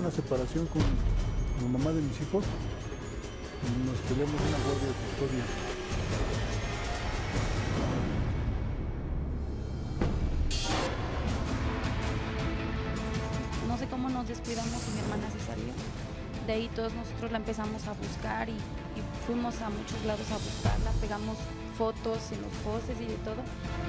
una separación con la mamá de mis hijos y nos peleamos una guardia de custodia. No sé cómo nos descuidamos y mi hermana se salió. De ahí todos nosotros la empezamos a buscar y fuimos a muchos lados a buscarla, pegamos fotos en los postes y de todo.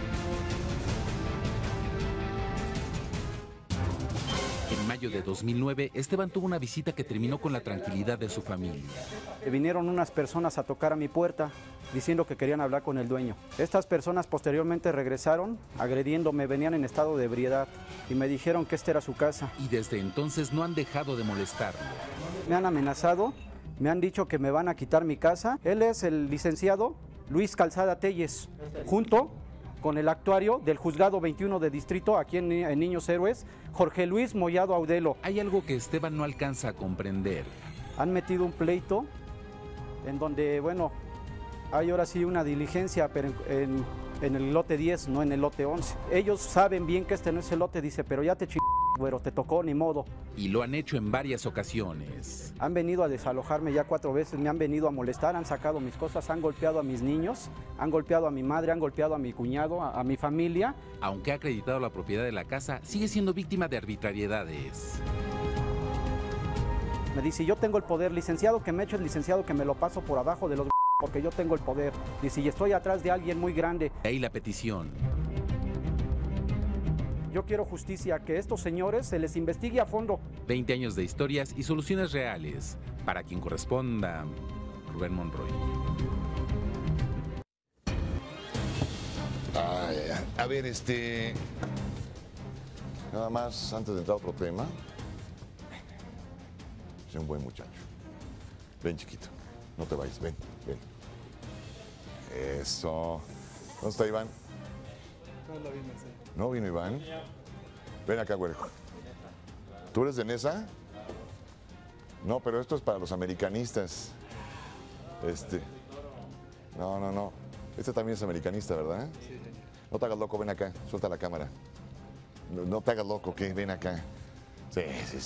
En mayo de 2009, Esteban tuvo una visita que terminó con la tranquilidad de su familia. Vinieron unas personas a tocar a mi puerta diciendo que querían hablar con el dueño. Estas personas posteriormente regresaron agrediéndome, venían en estado de ebriedad y me dijeron que esta era su casa. Y desde entonces no han dejado de molestarlo. Me han amenazado, me han dicho que me van a quitar mi casa. Él es el licenciado Luis Calzada Telles, junto con el actuario del Juzgado 21 de Distrito, aquí en Niños Héroes, Jorge Luis Mollado Audelo. Hay algo que Esteban no alcanza a comprender. Han metido un pleito en donde, bueno, hay ahora sí una diligencia, pero en el lote 10, no en el lote 11. Ellos saben bien que este no es el lote, dice, pero ya te güero, te tocó, ni modo. Y lo han hecho en varias ocasiones. Han venido a desalojarme ya 4 veces, me han venido a molestar, han sacado mis cosas, han golpeado a mis niños, han golpeado a mi madre, han golpeado a mi cuñado, a mi familia. Aunque ha acreditado la propiedad de la casa, sigue siendo víctima de arbitrariedades. Me dice, yo tengo el poder, licenciado que me eche el licenciado que me lo paso por abajo de los porque yo tengo el poder. Dice, y estoy atrás de alguien muy grande. De ahí la petición. Yo quiero justicia, que estos señores se les investigue a fondo. 20 años de historias y soluciones reales. Para quien corresponda, Rubén Monroy. A ver, nada más, antes de entrar a otro tema. Es un buen muchacho. Ven, chiquito. No te vayas. Ven, ven. Eso. ¿Dónde está Iván? ¿No vino Iván? Ven acá, güey. ¿Tú eres de Nesa? No, pero esto es para los americanistas. No. Este también es americanista, ¿verdad? Sí. No te hagas loco, ven acá. Suelta la cámara. No te hagas loco, ¿qué? Ven acá. Sí.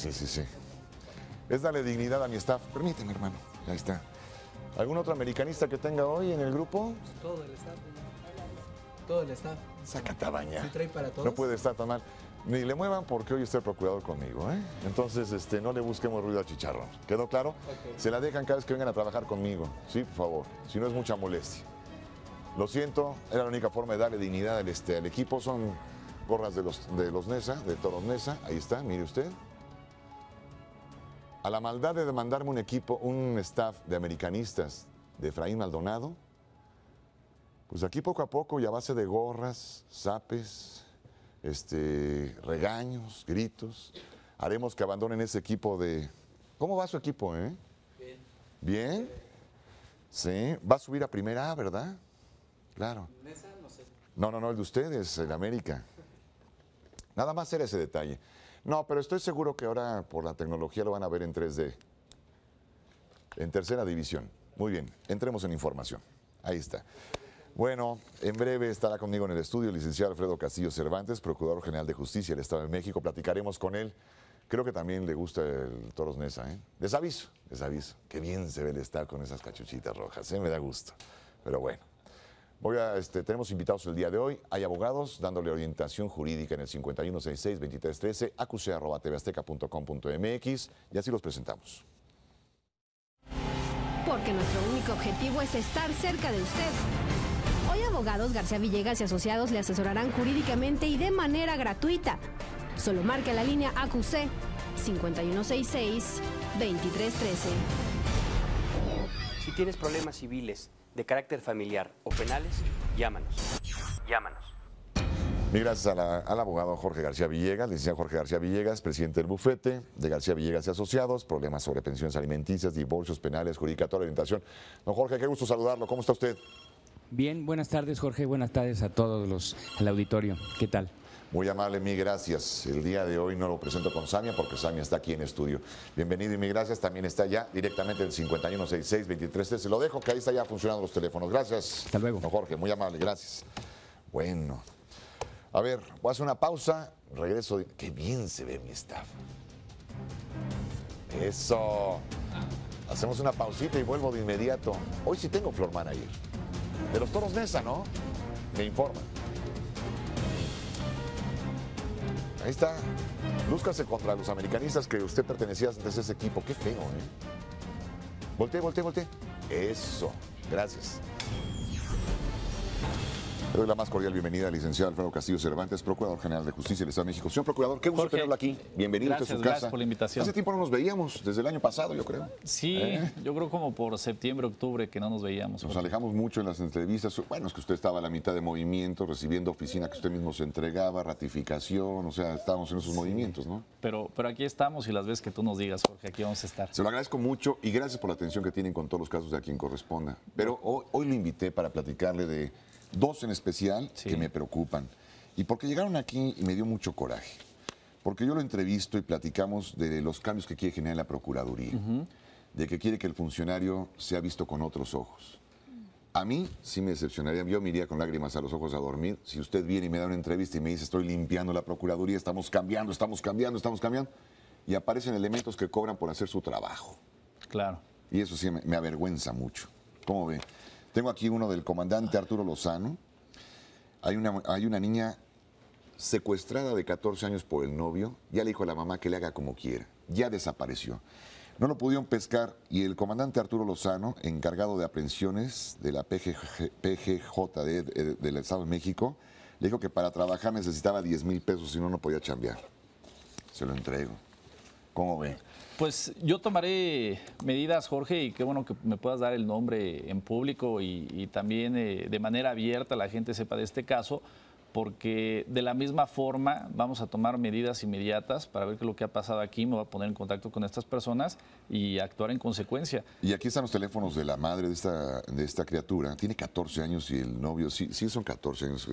Es darle dignidad a mi staff. Permíteme, hermano. Ahí está. ¿Algún otro americanista que tenga hoy en el grupo? Pues todo el staff. Todo el staff. Saca tabaña. ¿Sí trae para todos? No puede estar tan mal. Ni le muevan porque hoy está el procurador conmigo, ¿eh? Entonces, no le busquemos ruido al chicharrón. ¿Quedó claro? Okay. Se la dejan cada vez que vengan a trabajar conmigo. Sí, por favor. Si no es mucha molestia. Lo siento, era la única forma de darle dignidad al equipo. Son gorras de los Nesa, de Toros Nesa. Ahí está, mire usted. A la maldad de demandarme un staff de americanistas de Efraín Maldonado, pues aquí poco a poco y a base de gorras, zapes, regaños, gritos, haremos que abandonen ese equipo de... ¿Cómo va su equipo, eh? Bien. ¿Bien? Sí, va a subir a primera A, ¿verdad? Claro. ¿Nesa? No sé. No, el de ustedes, el América. Nada más era ese detalle. No, pero estoy seguro que ahora por la tecnología lo van a ver en 3D. En tercera división. Muy bien, entremos en información. Ahí está. Bueno, en breve estará conmigo en el estudio el licenciado Alfredo Castillo Cervantes, Procurador General de Justicia del Estado de México. Platicaremos con él. Creo que también le gusta el Toros Nesa, ¿eh? Les aviso. Qué bien se ve el staff con esas cachuchitas rojas, ¿eh? Me da gusto. Pero bueno. Tenemos invitados el día de hoy. Hay abogados dándole orientación jurídica en el 5166-2313, acuse@tvazteca.com.mx y así los presentamos. Porque nuestro único objetivo es estar cerca de usted. Hoy Abogados García Villegas y Asociados le asesorarán jurídicamente y de manera gratuita. Solo marque la línea AQC 5166-2313. Si tienes problemas civiles de carácter familiar o penales, llámanos. Mil gracias al abogado Jorge García Villegas, licenciado Jorge García Villegas, presidente del bufete de García Villegas y Asociados, problemas sobre pensiones alimenticias, divorcios, penales, judicatoria, orientación. Don Jorge, qué gusto saludarlo. ¿Cómo está usted? Bien, buenas tardes, Jorge. Buenas tardes a todos el auditorio. ¿Qué tal? Muy amable, mil gracias. El día de hoy no lo presento con Samia porque Samia está aquí en estudio. Bienvenido y mil gracias. También está ya directamente el 5166-2313. Lo dejo que ahí está ya funcionando los teléfonos. Gracias. Hasta luego. Don Jorge, muy amable, gracias. Bueno, a ver, voy a hacer una pausa. Regreso. Qué bien se ve mi staff. Eso. Hacemos una pausita y vuelvo de inmediato. Hoy sí tengo Floor Manager. De los Toros Neza, ¿no? Me informan. Ahí está. Lúzcase contra los americanistas que usted pertenecía antes a ese equipo. Qué feo, ¿eh? Voltee. Eso. Gracias. Le doy la más cordial bienvenida al licenciado Alfredo Castillo Cervantes, Procurador General de Justicia del Estado de México. Señor Procurador, qué gusto Jorge, tenerlo aquí. Bienvenido a su casa. Gracias por la invitación. Hace tiempo no nos veíamos, desde el año pasado, yo creo. Sí, yo creo como por septiembre, octubre que no nos veíamos. Nos alejamos mucho en las entrevistas. Bueno, es que usted estaba a la mitad de movimiento, recibiendo oficina que usted mismo se entregaba, ratificación, o sea, estábamos en esos movimientos, ¿no? Pero aquí estamos y las veces que tú nos digas, Jorge, aquí vamos a estar. Se lo agradezco mucho y gracias por la atención que tienen con todos los casos de a quien corresponda. Pero hoy lo invité para platicarle de dos en especial que me preocupan. Y porque llegaron aquí y me dio mucho coraje. Porque yo lo entrevisto y platicamos de los cambios que quiere generar la Procuraduría. De que quiere que el funcionario sea visto con otros ojos. A mí sí me decepcionaría, yo me iría con lágrimas a los ojos a dormir. Si usted viene y me da una entrevista y me dice estoy limpiando la Procuraduría, estamos cambiando, y aparecen elementos que cobran por hacer su trabajo. Claro. Y eso sí me avergüenza mucho. ¿Cómo ve? Tengo aquí uno del comandante Arturo Lozano. Hay una niña secuestrada de 14 años por el novio. Ya le dijo a la mamá que le haga como quiera. Ya desapareció. No lo pudieron pescar y el comandante Arturo Lozano, encargado de aprehensiones de la PGJD del Estado de México, le dijo que para trabajar necesitaba 10,000 pesos, si no, no podía chambear. Se lo entrego. ¿Cómo ve? Pues yo tomaré medidas, Jorge, y qué bueno que me puedas dar el nombre en público y también de manera abierta la gente sepa de este caso, porque de la misma forma vamos a tomar medidas inmediatas para ver qué es lo que ha pasado aquí. Me voy a poner en contacto con estas personas y actuar en consecuencia. Y aquí están los teléfonos de la madre de esta criatura. Tiene 14 años y el novio, sí son 14 años.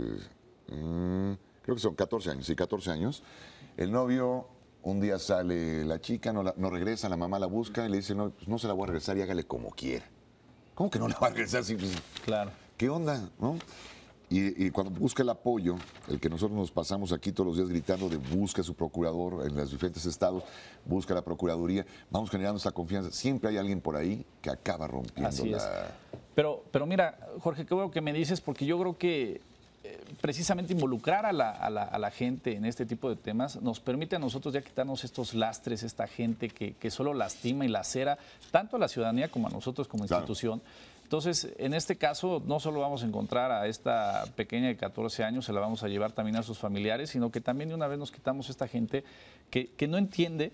Creo que son 14 años, sí, 14 años. El novio... Un día sale la chica, no regresa, la mamá la busca y le dice, no, pues no se la voy a regresar y hágale como quiera. ¿Cómo que no la va a regresar? Sí, pues, claro. ¿Qué onda? ¿No? Y cuando busca el apoyo, el que nosotros nos pasamos aquí todos los días gritando de busca a su procurador en los diferentes estados, busca a la Procuraduría, vamos generando esta confianza. Siempre hay alguien por ahí que acaba rompiendo Así es. Pero mira, Jorge, qué bueno que me dices, porque yo creo que precisamente involucrar a la gente en este tipo de temas nos permite a nosotros ya quitarnos estos lastres, esta gente que solo lastima y lacera tanto a la ciudadanía como a nosotros como institución. Entonces, en este caso, no solo vamos a encontrar a esta pequeña de 14 años, se la vamos a llevar también a sus familiares, sino que también de una vez nos quitamos esta gente que no entiende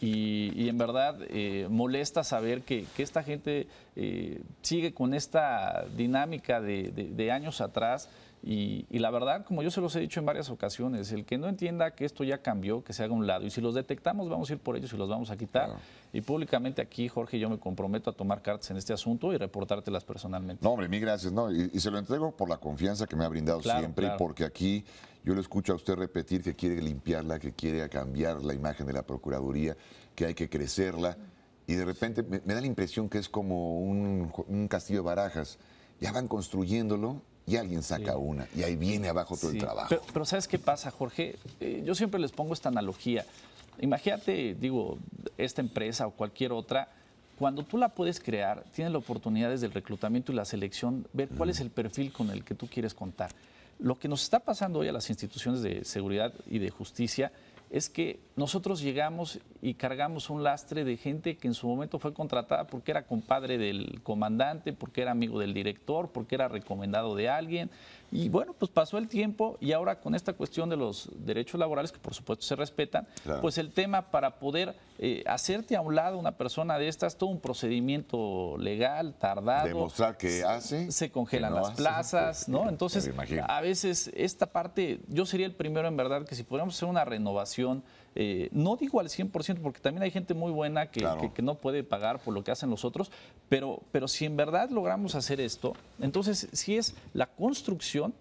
y en verdad molesta saber que esta gente sigue con esta dinámica de años atrás. Y la verdad, como yo se los he dicho en varias ocasiones, el que no entienda que esto ya cambió, que se haga a un lado. Y si los detectamos, vamos a ir por ellos y los vamos a quitar. Claro. Y públicamente aquí, Jorge, yo me comprometo a tomar cartas en este asunto y reportártelas personalmente. No, hombre, mil gracias. No, y se lo entrego por la confianza que me ha brindado siempre, y porque aquí yo lo escucho a usted repetir que quiere limpiarla, que quiere cambiar la imagen de la Procuraduría, que hay que crecerla. Y de repente me da la impresión que es como un castillo de barajas. Ya van construyéndolo. Y alguien saca una, y ahí viene abajo todo el trabajo. Pero ¿sabes qué pasa, Jorge? Yo siempre les pongo esta analogía. Imagínate, digo, esta empresa o cualquier otra, cuando tú la puedes crear, tienes la oportunidad desde el reclutamiento y la selección, ver cuál es el perfil con el que tú quieres contar. Lo que nos está pasando hoy a las instituciones de seguridad y de justicia es que nosotros llegamos y cargamos un lastre de gente que en su momento fue contratada porque era compadre del comandante, porque era amigo del director, porque era recomendado de alguien. Y bueno, pues pasó el tiempo y ahora con esta cuestión de los derechos laborales, que por supuesto se respetan, claro, pues el tema para poder hacerte a un lado una persona de estas, todo un procedimiento legal, tardado. Demostrar que hace. Se congelan las plazas, ¿no? Entonces, a veces esta parte, yo sería el primero en verdad que si pudiéramos hacer una renovación, no digo al 100%, porque también hay gente muy buena que no puede pagar por lo que hacen los otros, pero si en verdad logramos hacer esto, entonces sí es la construcción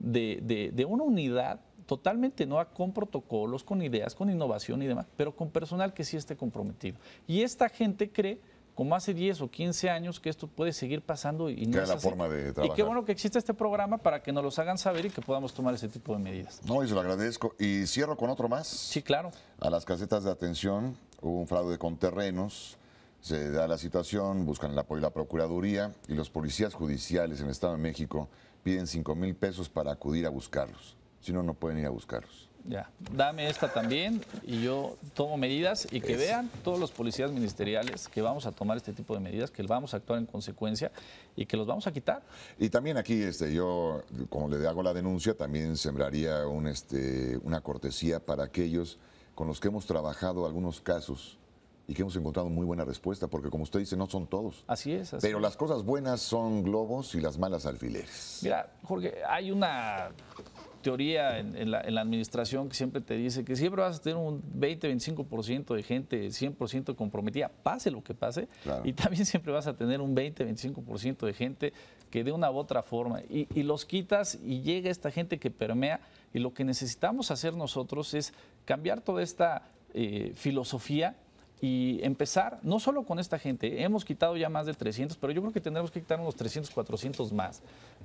de una unidad totalmente nueva, con protocolos, con ideas, con innovación y demás, pero con personal que sí esté comprometido. Y esta gente cree, como hace 10 o 15 años, que esto puede seguir pasando y no es la así. Forma de trabajar. Y qué bueno que existe este programa para que nos los hagan saber y que podamos tomar ese tipo de medidas. No, y se lo agradezco. Y cierro con otro más. Sí, claro. A las casetas de atención hubo un fraude con terrenos, se da la situación, buscan el apoyo de la Procuraduría y los policías judiciales en el Estado de México piden 5,000 pesos para acudir a buscarlos. Si no, no pueden ir a buscarlos. Ya, dame esta también y yo tomo medidas y que vean todos los policías ministeriales que vamos a tomar este tipo de medidas, que vamos a actuar en consecuencia y que los vamos a quitar. Y también aquí yo, como le hago la denuncia, también sembraría una cortesía para aquellos con los que hemos trabajado algunos casos y que hemos encontrado muy buena respuesta, porque como usted dice, no son todos. Así es. Pero las cosas buenas son globos y las malas alfileres. Mira, Jorge, hay una teoría en la administración que siempre te dice que siempre vas a tener un 20-25% de gente 100% comprometida, pase lo que pase, claro. Y también siempre vas a tener un 20-25% de gente que de una u otra forma, y los quitas y llega esta gente que permea, y lo que necesitamos hacer nosotros es cambiar toda esta filosofía y empezar, no solo con esta gente, hemos quitado ya más de 300, pero yo creo que tendremos que quitar unos 300, 400 más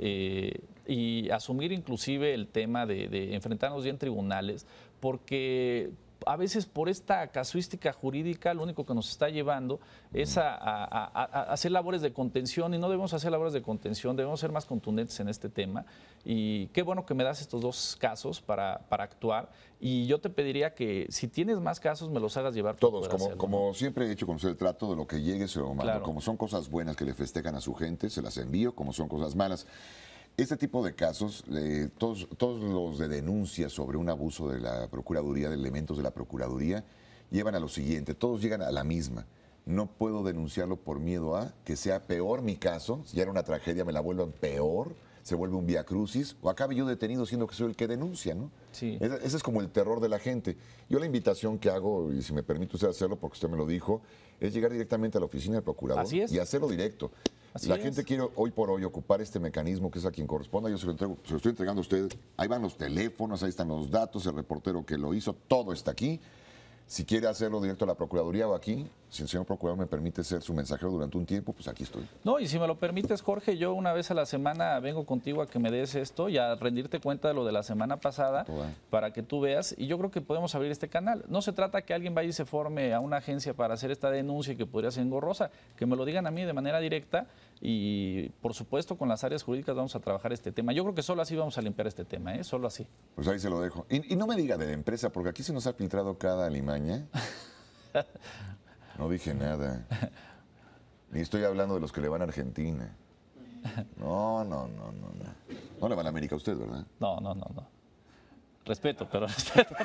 y asumir inclusive el tema de enfrentarnos ya en tribunales, porque a veces por esta casuística jurídica lo único que nos está llevando es a hacer labores de contención, y no debemos hacer labores de contención, debemos ser más contundentes en este tema. Y qué bueno que me das estos dos casos para actuar, y yo te pediría que si tienes más casos me los hagas llevar. Todos, como siempre he hecho con usted el trato de lo que llegue se lo mando. Claro. Como son cosas buenas que le festejan a su gente, se las envío, como son cosas malas. Este tipo de casos, todos los de denuncias sobre un abuso de la Procuraduría, de elementos de la Procuraduría, llevan a lo siguiente, todos llegan a la misma. No puedo denunciarlo por miedo a que sea peor mi caso, si ya era una tragedia me la vuelvan peor, se vuelve un viacrucis, o acabe yo detenido siendo que soy el que denuncia, ¿no? Sí. Ese es como el terror de la gente. Yo la invitación que hago, y si me permite usted hacerlo, porque usted me lo dijo, es llegar directamente a la oficina del procurador y hacerlo directo. La gente quiere hoy por hoy ocupar este mecanismo que es a quien corresponda. Yo se lo estoy entregando a usted. Ahí van los teléfonos, ahí están los datos, el reportero que lo hizo, todo está aquí. Si quiere hacerlo directo a la Procuraduría o aquí, si el señor Procurador me permite ser su mensajero durante un tiempo, pues aquí estoy. No, y si me lo permites, Jorge, yo una vez a la semana vengo contigo a que me des esto y a rendirte cuenta de lo de la semana pasada para que tú veas, y yo creo que podemos abrir este canal. No se trata que alguien vaya y se forme a una agencia para hacer esta denuncia y que podría ser engorrosa, que me lo digan a mí de manera directa, y por supuesto con las áreas jurídicas vamos a trabajar este tema. Yo creo que solo así vamos a limpiar este tema, solo así. Pues ahí se lo dejo. Y no me diga de la empresa, porque aquí se nos ha filtrado cada alimaña. No dije nada. Ni estoy hablando de los que le van a Argentina. No. No le van a América a usted, ¿verdad? No. Respeto, pero respeto.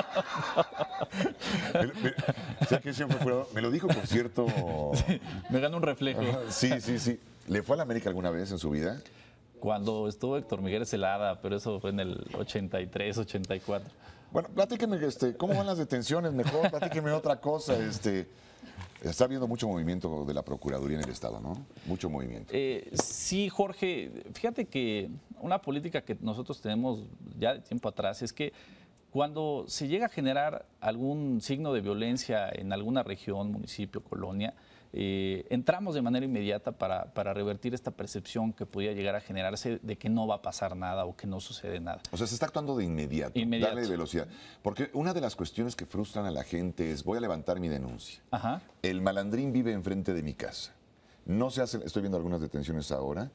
¿Sabe qué, señor Procurador? Me lo dijo con cierto... Sí, me ganó un reflejo. Sí. ¿Le fue a la América alguna vez en su vida? Cuando estuvo Héctor Miguel Celada, pero eso fue en el 83, 84. Bueno, platíqueme, ¿cómo van las detenciones? Mejor, platíqueme otra cosa. Está habiendo mucho movimiento de la Procuraduría en el Estado, ¿no? Mucho movimiento. Sí, Jorge. Fíjate que una política que nosotros tenemos ya de tiempo atrás es que cuando se llega a generar algún signo de violencia en alguna región, municipio, colonia, entramos de manera inmediata para revertir esta percepción que podía llegar a generarse de que no va a pasar nada o que no sucede nada. O sea, se está actuando de inmediato, darle velocidad. Porque una de las cuestiones que frustran a la gente es, voy a levantar mi denuncia. Ajá. El malandrín vive enfrente de mi casa. No se hacen, estoy viendo algunas detenciones ahora.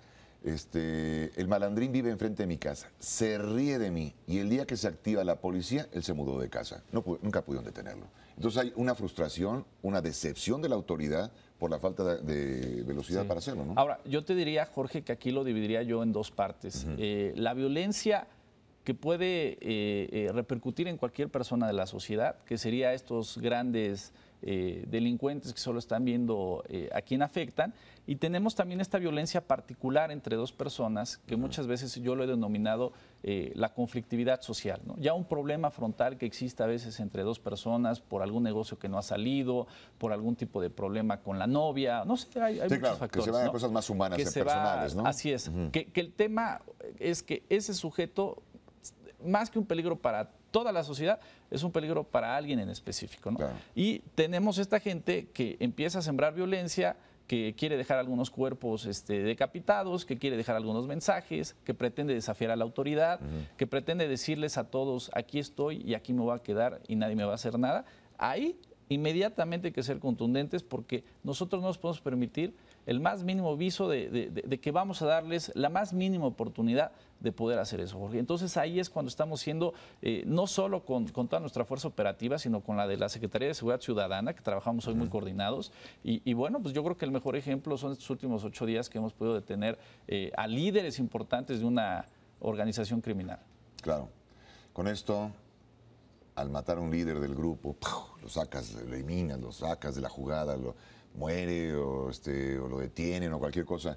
El malandrín vive enfrente de mi casa, se ríe de mí, y el día que se activa la policía, él se mudó de casa. Nunca pudieron detenerlo. Entonces hay una frustración, una decepción de la autoridad por la falta de velocidad para hacerlo, ¿no? Ahora, yo te diría, Jorge, que aquí lo dividiría yo en dos partes. La violencia que puede repercutir en cualquier persona de la sociedad, que sería estos grandes delincuentes que solo están viendo a quién afectan, y tenemos también esta violencia particular entre dos personas que muchas veces yo lo he denominado la conflictividad social, ¿no? Ya un problema frontal que existe a veces entre dos personas por algún negocio que no ha salido, por algún tipo de problema con la novia, no sé, hay muchos factores. Que se van a cosas más humanas y personales, ¿no? Así es, que el tema es que ese sujeto, más que un peligro para toda la sociedad, es un peligro para alguien en específico, ¿no? Claro. Y tenemos esta gente que empieza a sembrar violencia, que quiere dejar algunos cuerpos decapitados, que quiere dejar algunos mensajes, que pretende desafiar a la autoridad, que pretende decirles a todos, aquí estoy y aquí me voy a quedar y nadie me va a hacer nada. Ahí inmediatamente hay que ser contundentes porque nosotros no nos podemos permitir el más mínimo viso de que vamos a darles la más mínima oportunidad de poder hacer eso, Jorge. Entonces ahí es cuando estamos siendo, no solo con toda nuestra fuerza operativa, sino con la de la Secretaría de Seguridad Ciudadana, que trabajamos hoy muy coordinados. Y bueno, pues yo creo que el mejor ejemplo son estos últimos 8 días que hemos podido detener a líderes importantes de una organización criminal. Claro. Con esto, al matar a un líder del grupo, lo sacas, lo eliminas, lo sacas de la jugada, lo muere o lo detienen o cualquier cosa.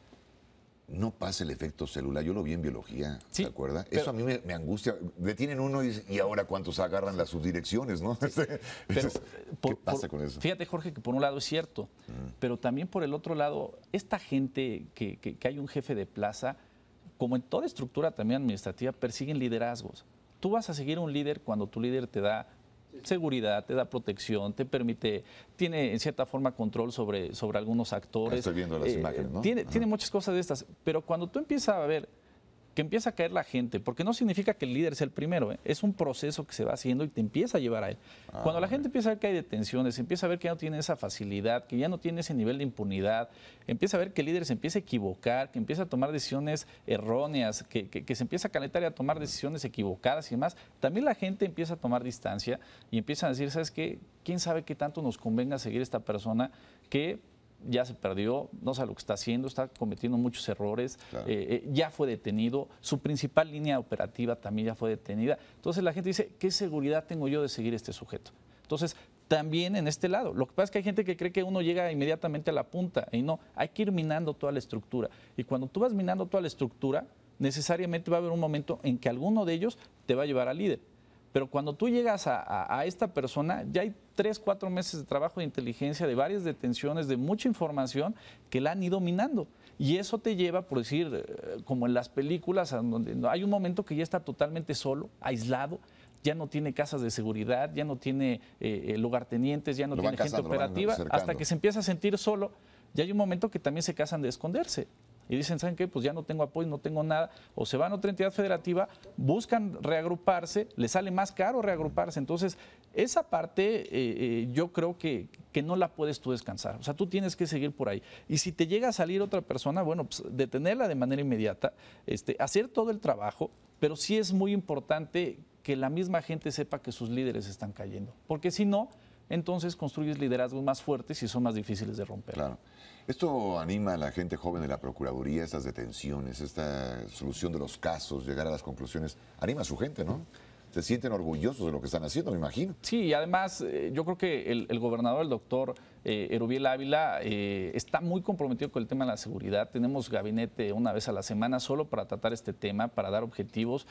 No pasa el efecto celular. Yo lo vi en biología, Sí, ¿te acuerdas? pero- Eso a mí me angustia. Detienen uno y ahora cuántos agarran las subdirecciones, ¿no? Pero, ¿Qué pasa con eso? Fíjate, Jorge, que por un lado es cierto, pero también por el otro lado, esta gente que hay un jefe de plaza, como en toda estructura también administrativa, persiguen liderazgos. Tú vas a seguir un líder cuando tu líder te da seguridad, te da protección, te permite, tiene en cierta forma control sobre algunos actores. Estoy viendo las imágenes, ¿no? Tiene muchas cosas de estas, pero cuando tú empiezas a ver que empieza a caer la gente, porque no significa que el líder sea el primero, es un proceso que se va haciendo y te empieza a llevar a él. Cuando la gente empieza a ver que hay detenciones, empieza a ver que ya no tiene esa facilidad, que ya no tiene ese nivel de impunidad, empieza a ver que el líder se empieza a equivocar, que empieza a tomar decisiones erróneas, que se empieza a calentar y a tomar decisiones equivocadas y demás, también la gente empieza a tomar distancia y empieza a decir, ¿sabes qué? ¿Quién sabe qué tanto nos convenga seguir esta persona que ya se perdió, no sabe lo que está haciendo, está cometiendo muchos errores, Claro. Ya fue detenido, su principal línea operativa también ya fue detenida. Entonces la gente dice, ¿qué seguridad tengo yo de seguir este sujeto? Entonces, también en este lado, lo que pasa es que hay gente que cree que uno llega inmediatamente a la punta y no, hay que ir minando toda la estructura. Y cuando tú vas minando toda la estructura, necesariamente va a haber un momento en que alguno de ellos te va a llevar al líder. Pero cuando tú llegas a esta persona, ya hay 3, 4 meses de trabajo de inteligencia, de varias detenciones, de mucha información que la han ido minando. Y eso te lleva, por decir, como en las películas, donde hay un momento que ya está totalmente solo, aislado, ya no tiene casas de seguridad, ya no tiene lugartenientes, ya no Lo van tiene gente cazando, lo van operativa, cercando. hasta que se empieza a sentir solo. Ya hay un momento que también se casan de esconderse. Y dicen, ¿saben qué? Pues ya no tengo apoyo, no tengo nada. O se van a otra entidad federativa, buscan reagruparse, les sale más caro reagruparse. Entonces, esa parte yo creo que no la puedes tú descansar. O sea, tú tienes que seguir por ahí. Y si te llega a salir otra persona, bueno, pues detenerla de manera inmediata, hacer todo el trabajo, pero sí es muy importante que la misma gente sepa que sus líderes están cayendo. Porque si no, entonces construyes liderazgos más fuertes y son más difíciles de romper. Claro. Esto anima a la gente joven de la Procuraduría, estas detenciones, esta solución de los casos, llegar a las conclusiones. Anima a su gente, ¿no? Se sienten orgullosos de lo que están haciendo, me imagino. Sí, y además yo creo que el gobernador, el doctor Erubiel Ávila, está muy comprometido con el tema de la seguridad. Tenemos gabinete una vez a la semana solo para tratar este tema, para dar objetivos.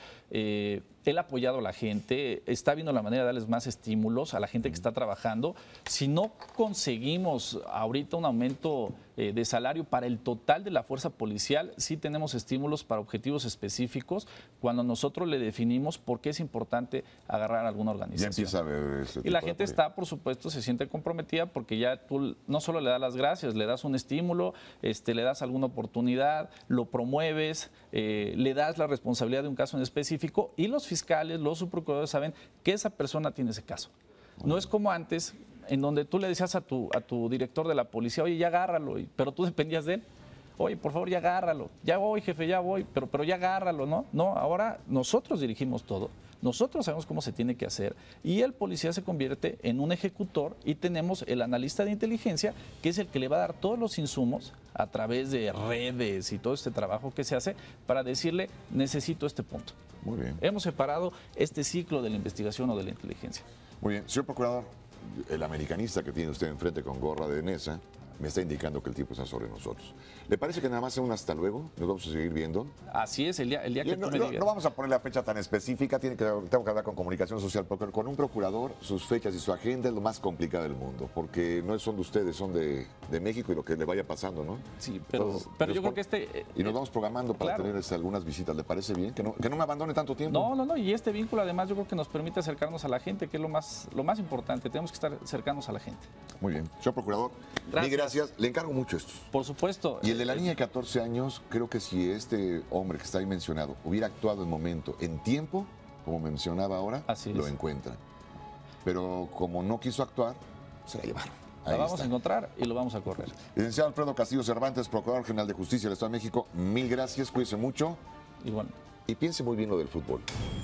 Él ha apoyado a la gente, está viendo la manera de darles más estímulos a la gente que está trabajando. Si no conseguimos ahorita un aumento de salario para el total de la fuerza policial, sí tenemos estímulos para objetivos específicos cuando nosotros le definimos por qué es importante agarrar a alguna Ya organización. empieza a ver este Y la tipo de gente apoyo. está, por supuesto, se siente comprometida porque ya tú no solo le das las gracias, le das un estímulo, le das alguna oportunidad, lo promueves, le das la responsabilidad de un caso en específico y los fiscales, los subprocuradores saben que esa persona tiene ese caso. No es como antes, en donde tú le decías a tu director de la policía, oye, ya agárralo, pero tú dependías de él. Oye, por favor, ya agárralo. Ya voy, jefe, ya voy, pero ya agárralo, ¿no? No, ahora nosotros dirigimos todo. Nosotros sabemos cómo se tiene que hacer y el policía se convierte en un ejecutor y tenemos el analista de inteligencia que es el que le va a dar todos los insumos a través de redes y todo este trabajo que se hace para decirle, necesito este punto. Muy bien. Hemos separado este ciclo de la investigación o de la inteligencia. Muy bien. Señor Procurador, el americanista que tiene usted enfrente con gorra de Nesa me está indicando que el tiempo está sobre nosotros. ¿Le parece que nada más sea un hasta luego? ¿Nos vamos a seguir viendo? Así es, el día que No, tú me no, digas. no vamos a poner la fecha tan específica, tengo que hablar con comunicación social, porque con un procurador sus fechas y su agenda es lo más complicado del mundo, porque no son de ustedes, son de México y lo que le vaya pasando, ¿no? Sí, pero yo creo que Y nos vamos programando para claro. tener algunas visitas, ¿le parece bien? Que no me abandone tanto tiempo. No, y este vínculo además yo creo que nos permite acercarnos a la gente, que es lo más importante, tenemos que estar cercanos a la gente. Muy bien. Señor Procurador, mil gracias. Le encargo mucho esto. Por supuesto. Y el de la niña de 14 años, creo que si este hombre que está ahí mencionado hubiera actuado en momento, en tiempo, como mencionaba ahora, Así lo es. encuentra. pero como no quiso actuar, se la llevaron. La vamos a encontrar y lo vamos a correr. Licenciado Alfredo Castillo Cervantes, Procurador General de Justicia del Estado de México, mil gracias, cuídese mucho. Igual. Y piense muy bien lo del fútbol.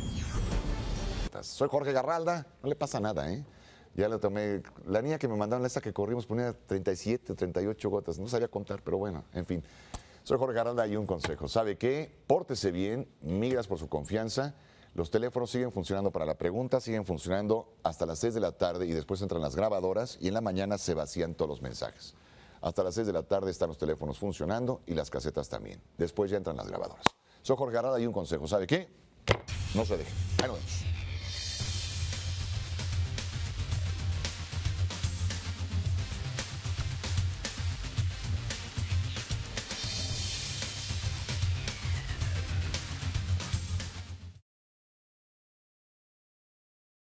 Soy Jorge Garralda, no le pasa nada, ¿eh? Ya lo tomé. La niña que me mandaron, esta que corrimos, ponía 37, 38 gotas. No sabía contar, pero bueno, en fin. Soy Jorge Garralda y un consejo. ¿Sabe qué? Pórtese bien, mil gracias por su confianza. Los teléfonos siguen funcionando para la pregunta, siguen funcionando hasta las 6 de la tarde y después entran las grabadoras y en la mañana se vacían todos los mensajes. Hasta las 6 de la tarde están los teléfonos funcionando y las casetas también. Después ya entran las grabadoras. Soy Jorge Garralda y un consejo. ¿Sabe qué? No se deje. Ahí nos vemos.